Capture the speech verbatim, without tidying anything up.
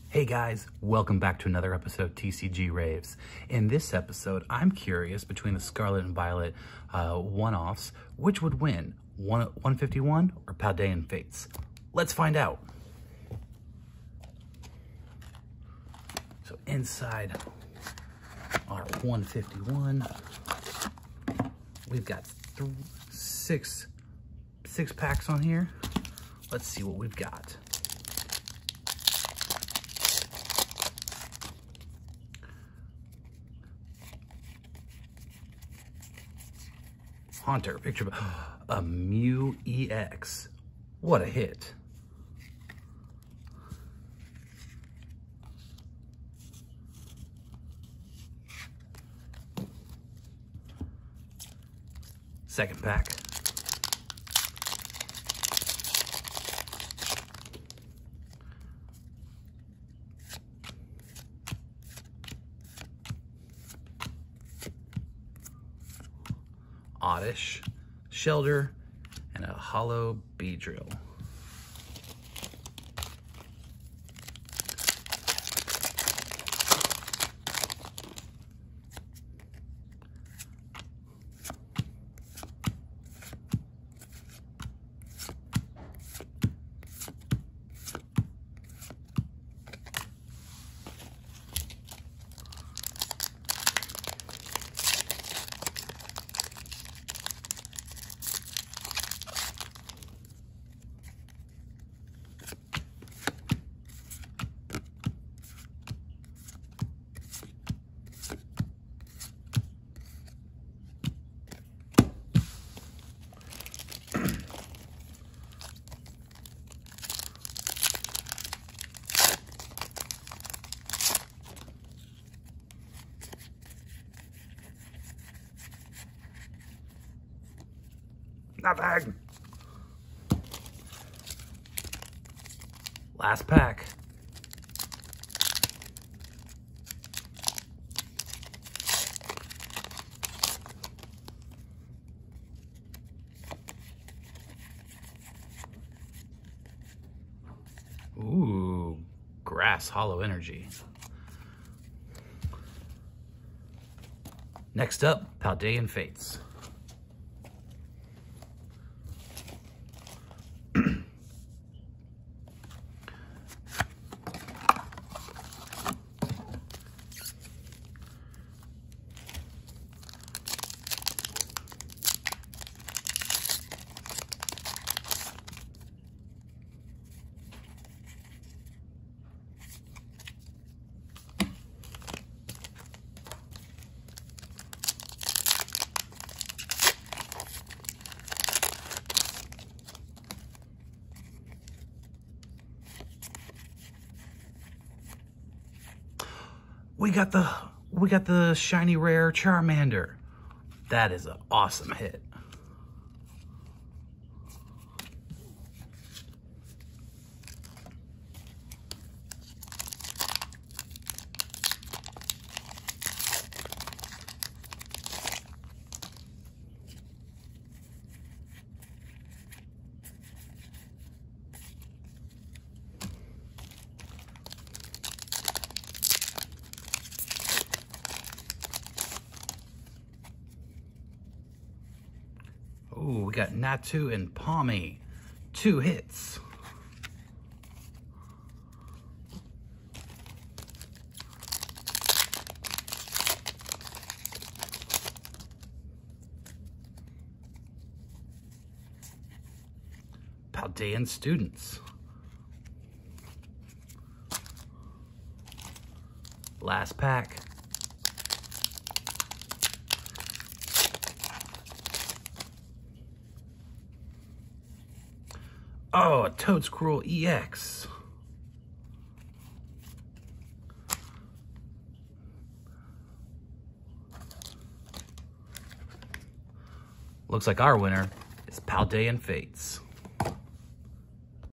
Hey guys, welcome back to another episode of T C G Raves. In this episode, I'm curious between the Scarlet and Violet uh, one-offs, which would win, one fifty-one or Paldean Fates? Let's find out. So inside our one fifty-one, we've got th six, six packs on here. Let's see what we've got. Haunter, picture of a Mew E X. What a hit. Second pack. Oddish, Shelter, and a Hollow Beedrill. Nothing. Last pack. Ooh, Grass Hollow Energy. Next up, Paldean Fates. We got the we got the shiny rare Charmander. That is an awesome hit. Ooh, we got Natu and Palmy. Two hits. Paldean Students. Last pack. Oh, a Toedscruel E X. Looks like our winner is Paldean Fates.